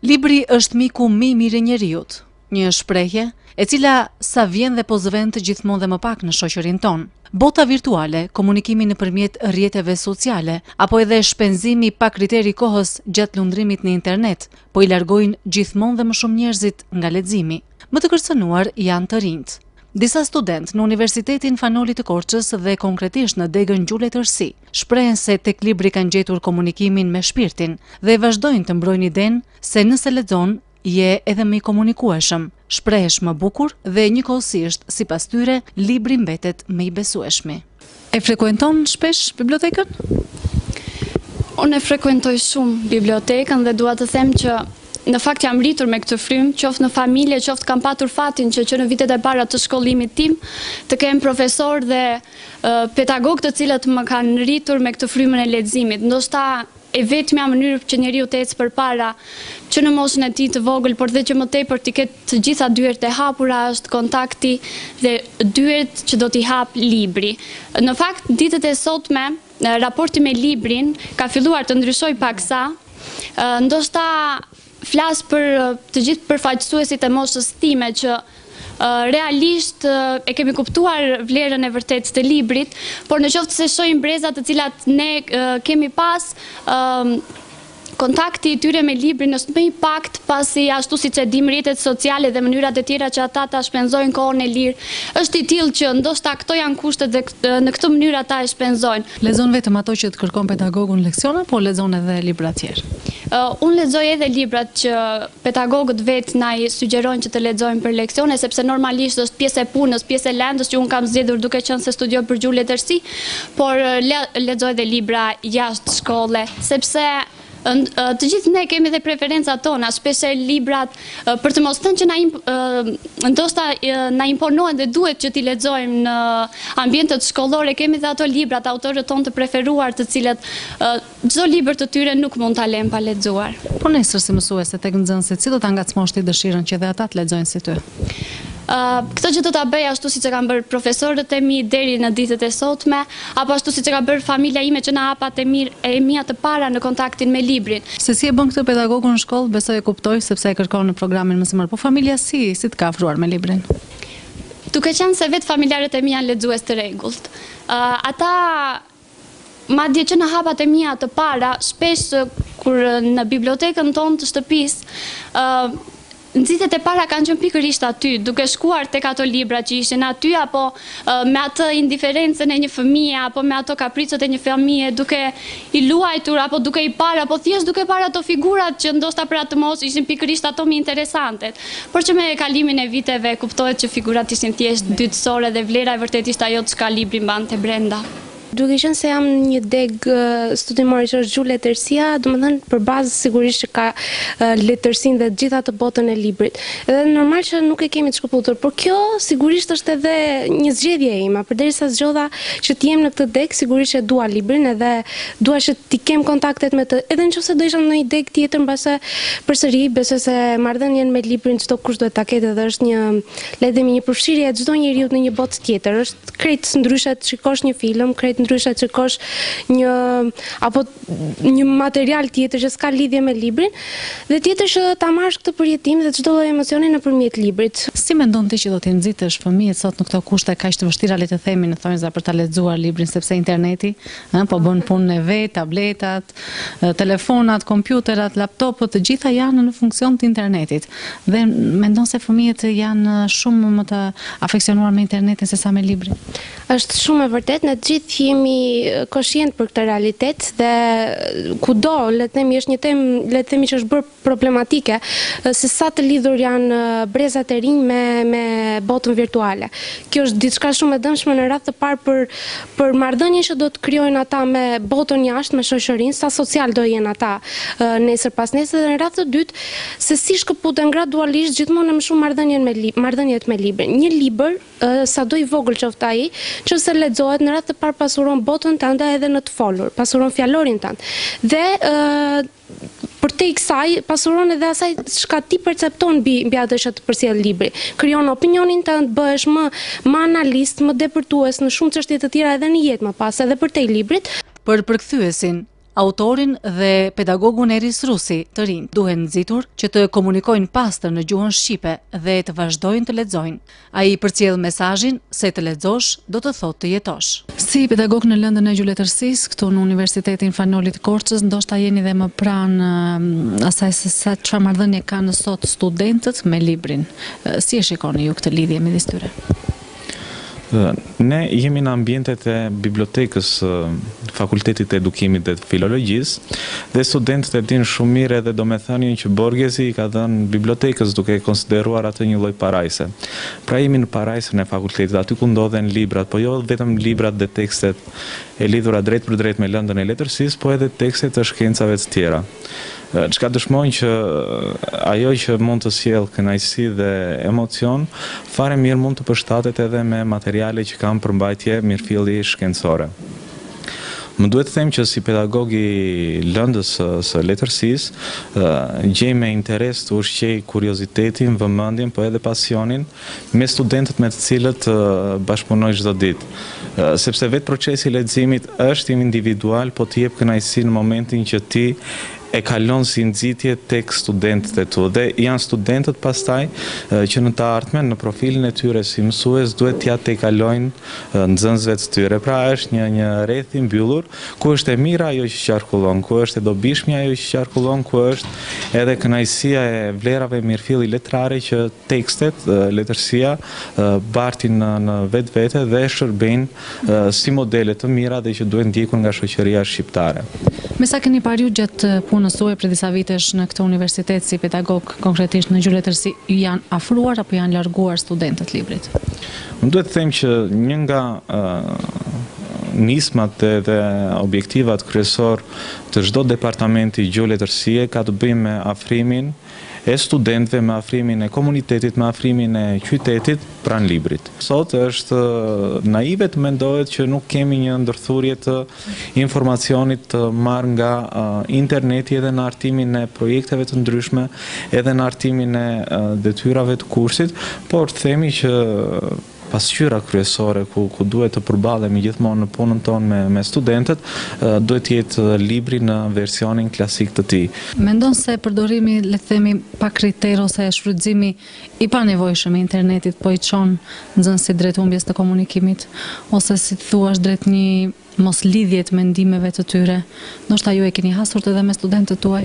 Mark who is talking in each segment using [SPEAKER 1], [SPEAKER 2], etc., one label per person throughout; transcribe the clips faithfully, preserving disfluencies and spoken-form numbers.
[SPEAKER 1] Libri është miku më i mirë i njeriut, një shprehje e cila sa vjen dhe po zëvend gjithmonë dhe më pak në shoqërinë tonë. Bota virtuale, komunikimi nëpërmjet rrjeteve sociale, apo edhe shpenzimi pa kriteri kohës gjatë lundrimit në internet, po i largojnë gjithmonë dhe më shumë njerëzit nga leximi. Më të kërcënuar janë të rinjt. Disa student në Universitetin Fanoli të Korçës dhe konkretisht në degën Gjule Tërsi shprehen se tek libri kanë gjetur komunikimin me shpirtin dhe vazhdojnë të mbrojnë idenë se nëse lexon je edhe më i komunikueshëm, shprehesh më bukur dhe njëkohësisht sipas tyre libri mbetet më i besueshmi. E frekuenton shpesh bibliotekën?
[SPEAKER 2] Unë e frekuentoj shumë bibliotekën dhe dua të them që në fakt jam rritur me këtë frymë, qoftë në familje, qoftë kam patur fatin që, që në vitet e para të shkollimit tim të kem profesor dhe uh, pedagog të cilët më kanë rritur me këtë frymën e leximit. Ndoshta e vetmja mënyrë që njeriu të ecë përpara që në moshën e tij të vogël, por dhe që më tepër të ketë të gjitha dyert e hapura është kontakti dhe dyert që do t'i hap libri. Në fakt, ditët e sotme, raporti me librin ka filluar të ndryshoj paksa, uh, ndoshta flas për të gjithë përfaqësuesit e moshës time që uh, realisht uh, e kemi kuptuar vlerën e vërtetë të librit, por në qoftë se shohim brezat të cilat ne uh, kemi pas, uh, kontakti i tyre me librin është më i pakt pasi ashtu siç e dim rrjetet sociale dhe mënyrat e tjera që ata ta shpenzojnë kohën e lirë, është i tillë që ndoshta këto janë kushtet dhe në këtë mënyrë ata e shpenzojnë.
[SPEAKER 1] Lexon vetëm ato që të kërkon pedagogu në leksione, po lexon edhe libra të tjerë?
[SPEAKER 2] Uh, unë lexoj edhe librat që pedagogët vetë na i sugjerojnë që të lexojmë për leksione, sepse normalisht është pjesë e punës, pjesë e lëndës që unë kam zgjedhur duke qenë se studioj për Gjule Tërsi, por le, lexoj edhe libra jashtë shkolle, sepse të gjithë ne kemi dhe preferencat tona, shpesh librat për të mos thënë që na ndoshta na imponohen dhe duhet që t'i lexojmë në ambientet shkollore, kemi dhe ato librat autorët tonë të preferuar, të cilët çdo libër të tyre nuk mund ta lëm pa lexuar.
[SPEAKER 1] Po nesër si mësuese tek nxënësit, si do ta ngacmosh ti dëshirën që dhe ata të lexojnë si ty?
[SPEAKER 2] Uh, këtë që do ta bëj ashtu siç e kanë bërë profesorët e mi deri në ditët e sotme, apo ashtu siç e ka bërë familja ime që na hapat e mirë e mia të para në kontaktin me librin.
[SPEAKER 1] Se si e bën këtë pedagogu në shkollë, besoj e kuptoj sepse e kërkon në programin mësimor. Po familja si si të ka afruar me librin?
[SPEAKER 2] Duke qenë se vetë familjarët e mi janë lexues të rregullt. Uh, ata madje që në hapat e mia të para, shpesh kur në bibliotekën tonë të shtëpisë, uh, nxitjet e para kanë qenë pikërisht aty, duke shkuar tek ato libra që ishin aty, apo uh, me atë indiferencën e një fëmije, apo me ato kapricot e një fëmije, duke i luajtur, apo duke i parë, apo thjesht duke parë ato figurat që ndoshta për atë moshë ishin pikërisht ato më interesante. Por që me kalimin e viteve kuptohet që figurat ishin thjesht dytësore dhe vlera e vërtet ishte ajo çka libri mbante brenda.
[SPEAKER 3] Duke qenë se jam një deg studimore që është Gjule Tërsia, domethënë për bazë sigurisht që ka letërsinë dhe gjitha të botën e librit. Edhe normal që nuk e kemi të shkëputur, por kjo sigurisht është edhe një zgjedhje ime. Përderisa zgjodha që të jem në këtë deg, sigurisht që dua librin edhe dua që të kem kontaktet me të. Edhe nëse do isha në një deg tjetër, mbase përsëri besoj se marrëdhënien me librin çdo kush duhet ta ketë dhe është një, le të themi, një përfshirje e çdo njeriu në një botë tjetër. Është krejt ndryshe të shikosh një film, krejt ndryshe të shikosh një apo një material tjetër që s'ka lidhje me librin, dhe tjetër që ta marrësh këtë përjetim dhe çdo lloj emocioni nëpërmjet librit.
[SPEAKER 1] Si mendon ti që do t'i nxitësh fëmijët sot në këto kushte kaq të vështira, le të themi, në thonjza për ta lexuar librin, sepse interneti, ëh, po bën punën e vet, tabletat, telefonat, kompjuterat, laptopët, të gjitha janë në funksion të internetit. Dhe mendon se fëmijët janë shumë më të afeksionuar me internetin se sa me librin?
[SPEAKER 3] Është shumë e vërtet, ne të gjithë jemi koshient për këtë realitet dhe kudo, le të themi, është një temë, le të themi, që është bërë problematike, se sa të lidhur janë brezat e rinj me me botën virtuale. Kjo është diçka shumë e dëmshme në radhë të parë për për marrëdhënien që do të krijojnë ata me botën jashtë, me shoqërinë, sa social do jenë ata nesër pas nesër, dhe në radhë të dytë se si shkëputen gradualisht gjithmonë më shumë marrëdhënien me librin, marrëdhëniet me librin. Një libër, sado i vogël qoftë ai, nëse lexohet në radhë të parë pasuron botën tënde edhe në të folur, pasuron fjalorin tënd. Dhe ë për te i kësaj pasuron edhe asaj çka ti percepton mbi mbi atë që të përcjell libri. Krijon opinionin tënd, bëhesh më më analist, më depërtues në shumë çështje të tjera edhe në jetë më pas, edhe për te i librit.
[SPEAKER 1] Për përkthyesin, Autorin dhe pedagogun Eris Rusi të rinj duhen nxitur që të komunikojnë pastër në gjuhën shqipe dhe të vazhdojnë të lexojnë. Ai përcjell mesazhin se të lexosh do të thotë të jetosh. Si pedagog në lëndën e gjuhëletërsisë këtu në Universitetin Fanolit Korçës, ndoshta jeni dhe më pranë uh, asaj se sa çfarë marrëdhënie kanë sot studentët me librin. Uh, si e shikoni ju këtë lidhje midis tyre?
[SPEAKER 4] Ne jemi në ambientet e bibliotekës Fakultetit të Edukimit dhe Filologjisë dhe studentët e dinë shumë mirë edhe do me thënin që Borgesi i ka dhënë bibliotekës duke konsideruar atë një lloj parajse. Pra jemi në parajsën e fakultetit, aty ku ndodhen librat, po jo vetëm librat dhe tekstet e lidhura drejt për drejt me lëndën e letërsisë, po edhe tekstet të shkencave të tjera. Çka dëshmojnë që ajo që mund të sjellë kënaqësi dhe emocion, fare mirë mund të përshtatet edhe me materiale që kanë përmbajtje mirëfilli shkencore. Më duhet të them që si pedagog i lëndës së letërsisë, gjej me interes të ushqej kuriozitetin, vëmendjen, po edhe pasionin me studentët me të cilët bashkëpunoj çdo ditë. Sepse vetë procesi i leximit është individual, po të jep kënaqësi në momentin që ti e kalon si nxitje tek studentët e tu dhe janë studentët pastaj që në të ardhmen në profilin e tyre si mësues duhet t'ja te kalojnë nxënësve të tyre. Pra është një një rreth i mbyllur ku është e mira ajo që qarkullon, ku është e dobishmja ajo që qarkullon, ku është edhe kënaqësia e vlerave mirëfilli letrare që tekstet, letërsia bartin në, në vetvete dhe shërbejnë si modele të mira dhe që duhet ndjekur nga shoqëria shqiptare.
[SPEAKER 1] Me sa keni parë ju gjatë punës suaj për disa vitesh në këtë universitet si pedagog, konkretisht në gjuhëletërsi, janë afruar apo janë larguar studentët librit?
[SPEAKER 4] Më duhet të them që një nga uh, nismat dhe, dhe objektivat kryesor të çdo departamenti gjuhëletërsie ka të bëjë me afrimin e studentëve, me afrimin e komunitetit, me afrimin e qytetit pranë librit. Sot është naive të mendohet që nuk kemi një ndërthurje të informacionit të marrë nga uh, interneti edhe në artimin e projekteve të ndryshme, edhe në artimin e uh, detyrave të kursit, por të themi që pasqyra kryesore ku, ku duhet të përballemi gjithmonë në punën tonë me, me studentët, uh, duhet të jetë libri në versionin klasik të tij.
[SPEAKER 1] Mendon se përdorimi, le të themi, pa kriter ose shfrytëzimi i panevojshëm i internetit po i çon nxënësit drejt humbjes të komunikimit, ose si thuash drejt një mos lidhje të mendimeve të tyre? Ndoshta ju e keni hasur edhe me studentët tuaj?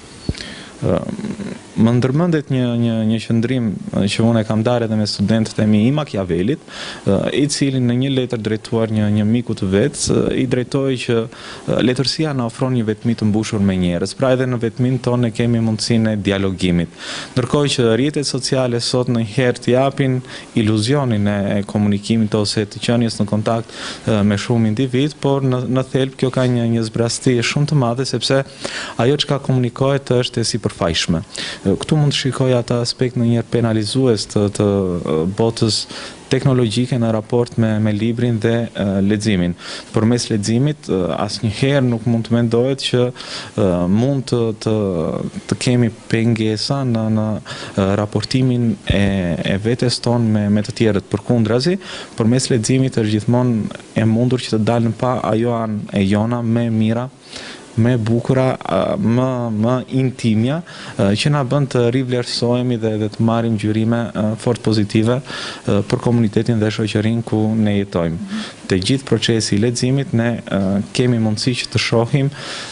[SPEAKER 4] Uh, më ndërmendet një, një, një qëndrim që unë e kam darë edhe me studentët e mi i Machiavellit, uh, i cili në një letër drejtuar një, një miku të vetë, uh, i drejtoi që uh, letërsia na ofron një vetmi të mbushur me njerëz, pra edhe në vetmin tonë ne kemi mundësinë e dialogimit. Ndërkohë që rrjetet sociale sot në herë të japin iluzionin e, e komunikimit ose të qenies në kontakt uh, me shumë individ, por në, në thelb kjo ka një, një zbrasti shumë të madhe, sepse ajo çka komunikohet është e sipërfaqshme. Këtu mund të shikoj atë aspekt në një penalizues të, të botës teknologjike në raport me, me librin dhe uh, leximin. Përmes leximit uh, asnjëherë nuk mund të mendohet që uh, mund të, të, të kemi pengesa në, në uh, raportimin e, e vetes tonë me, me të tjerët. Përkundrazi, përmes leximit është gjithmonë e mundur që të dalën pa ajo anë e jona më e mira, më bukura, më, më intimja, që na bën të rivlerësohemi dhe, dhe të marrim gjyrime fort pozitive për komunitetin dhe shoqërinë ku ne jetojmë. Te gjithë procesi i leximit ne kemi mundësi që të shohim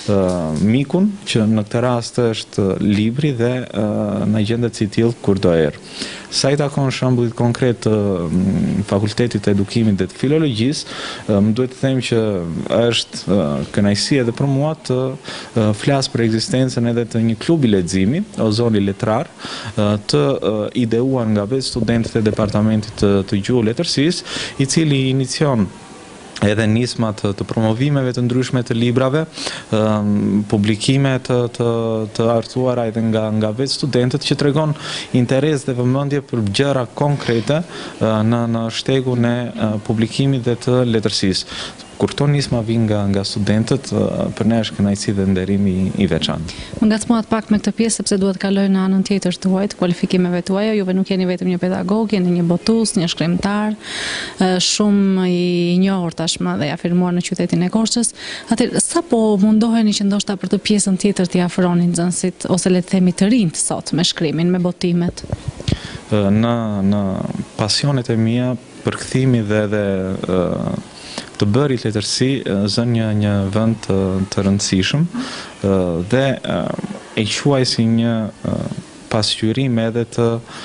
[SPEAKER 4] mikun, që në këtë rast është libri dhe na gjendet si tillë kurdo erë. Sa i takon shembullit konkret të Fakultetit të Edukimit dhe të Filologjisë, më duhet të them që është kënaqësi edhe për mua të flas për ekzistencën edhe të një klubi leximi, Ozoni Letrar, të ideuar nga vetë studentët e departamentit të, të gjuhëletërsisë, i cili inicion edhe nisma të, të promovimeve të ndryshme të librave, um, publikime të, të, të artuara edhe nga, nga vetë studentët, që tregon interes dhe vëmendje për gjëra konkrete uh, në, në shtegun e uh, publikimit dhe të letërsisë. kur këto nisma vinë nga nga studentët, për ne është kënaqësi dhe nderimi i veçantë.
[SPEAKER 1] Më ngacmohat pak me këtë pjesë sepse duhet të kaloj në anën tjetër tuaj, të kualifikimeve tuaja. Juve nuk jeni vetëm një pedagog, jeni një botus, një shkrimtar, shumë i njohur tashmë dhe i afirmuar në qytetin e Korçës. Atëherë, sa po mundoheni që ndoshta për të pjesën tjetër t'i afroni nxënësit ose le të themi të rinjt sot me shkrimin, me botimet?
[SPEAKER 4] Në në pasionet e mia përkthimi dhe dhe të bërit letërsi zën një një vend të, të rëndësishëm dhe e quaj si një pasqyrim edhe të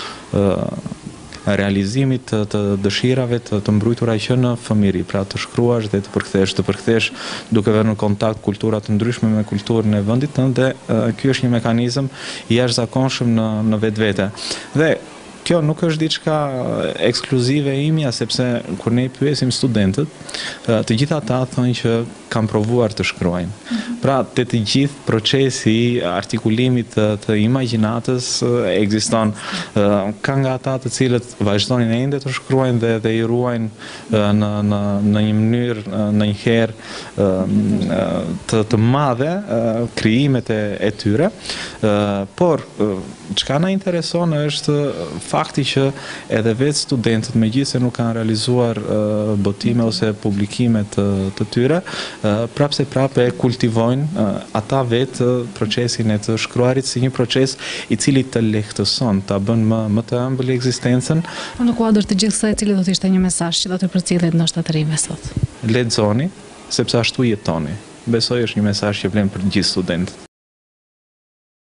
[SPEAKER 4] realizimit të, të dëshirave të, të mbrojtura që në fëmijëri, pra të shkruash dhe të përkthesh, të përkthesh duke vënë në kontakt kultura të ndryshme me kulturën e vendit tënd dhe ky është një mekanizëm i jashtëzakonshëm në në vetvete. Dhe kjo nuk është diçka ekskluzive imja, sepse kur ne i pyesim studentët, të gjithë ata thonë që kanë provuar të shkruajnë. Pra, te të gjithë procesi i artikulimit të, të imagjinatës ekziston. Ka nga ata të cilët vazhdonin ende të shkruajnë dhe, dhe i ruajnë në, në, në një mënyrë, në një herë të, të madhe krijimet e, e tyre, por çka na intereson është fakti që edhe vetë studentët, megjithëse nuk kanë realizuar uh, botime ose publikime të, të tyre, uh, prapse prapë e kultivojnë uh, ata vetë uh, procesin e të shkruarit si një proces i cili të lehtëson, ta bën më, më të ëmbël ekzistencën.
[SPEAKER 1] Në kuadër të gjithë kësaj, cili do të ishte një mesazh që do të përcjellet ndoshta të rinjve sot?
[SPEAKER 4] Lexoni, sepse ashtu jetoni. Besoj është një mesazh që vlen për të gjithë studentët.